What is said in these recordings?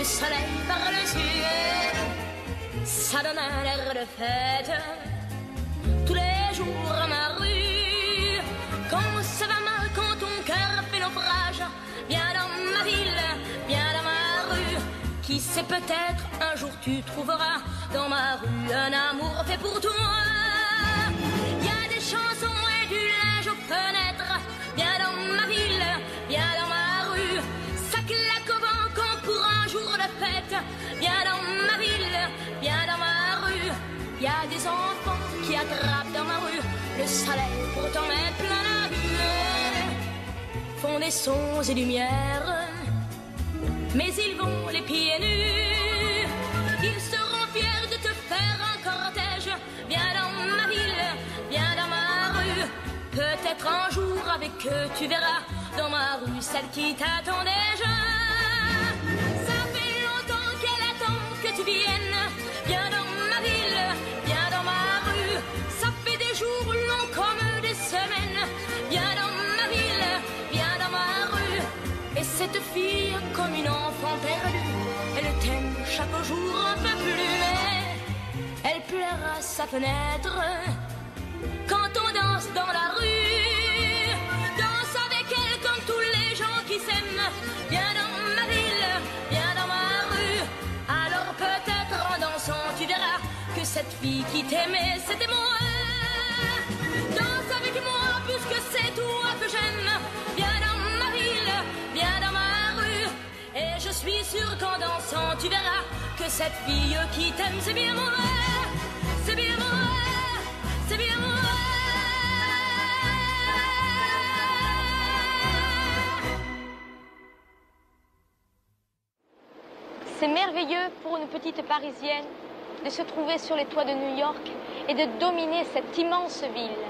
soleil par-dessus, ça donne un air de fête. Tous les jours à ma rue, quand ça va mal, quand ton cœur fait naufrage, viens dans ma ville, viens dans ma rue. Qui sait, peut-être un jour tu trouveras dans ma rue un amour fait pour toi. Il y a des chansons et du linge aux fenêtres. Viens dans ma ville, viens dans ma rue. Ça claque au vent quand pour un jour de fête. Viens dans ma ville, viens dans ma rue. Il y a des enfants qui attrapent dans ma rue le soleil pour t'en mettre plein la vue. Font des sons et lumières, mais ils vont les pieds nus. Ils seront fiers de te faire un cortège. Viens dans ma ville, viens dans ma rue. Peut-être un jour avec eux tu verras dans ma rue celle qui t'attend déjà. Ça fait longtemps qu'elle attend que tu viennes. Viens dans ma ville, viens dans ma rue. Ça fait des jours longs comme des semaines. Viens dans ma ville, viens dans ma rue. Et cette fille comme une enfant perdue, elle t'aime chaque jour un peu plus. Elle pleure à sa fenêtre quand on danse dans la rue. Danse avec elle comme tous les gens qui s'aiment. Viens dans ma ville, viens dans ma rue. Alors peut-être en dansant tu verras que cette fille qui t'aimait c'était moi. Danse avec moi puisque c'est toi que j'aime. Viens dans ma ville, viens dans ma rue. Et je suis sûre qu'en dansant tu verras que cette fille qui t'aime c'est bien moi. C'est bien moi, c'est bien moi. C'est merveilleux pour une petite Parisienne de se trouver sur les toits de New York et de dominer cette immense ville.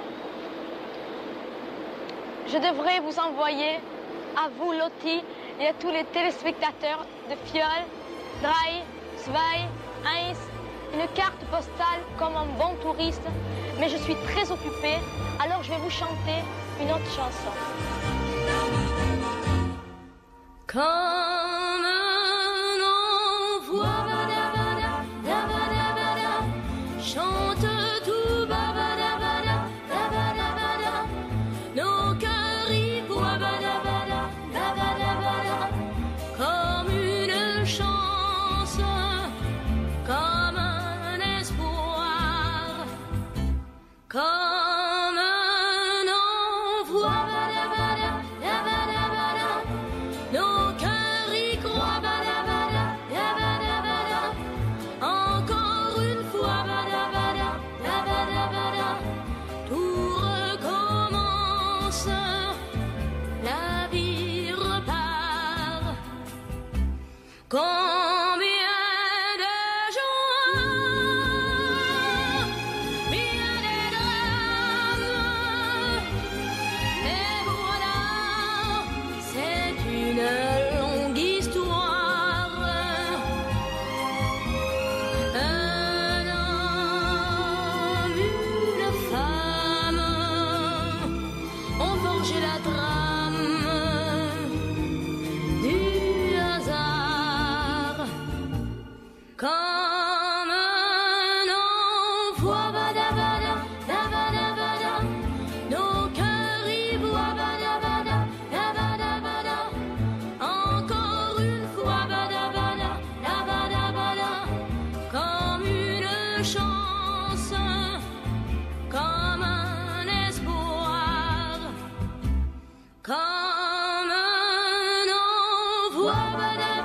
Je devrais vous envoyer, à vous Lottie et à tous les téléspectateurs de Fiole, 3, 2, 1, une carte postale comme un bon touriste, mais je suis très occupée, alors je vais vous chanter une autre chanson. Comme un envoi, chante tout bas, nos cœurs y voient, comme une chance, comme un espoir, comme un envoi. Nos cœurs y croient, encore une fois, tout recommence, la vie repart. Combien de joie, bien des drames, et voilà, c'est une longue histoire. Un homme, une femme ont forgé la trame du hasard. Comme un envoi, nos cœurs y voient, encore une fois, comme une chance, comme un espoir, comme un envoi.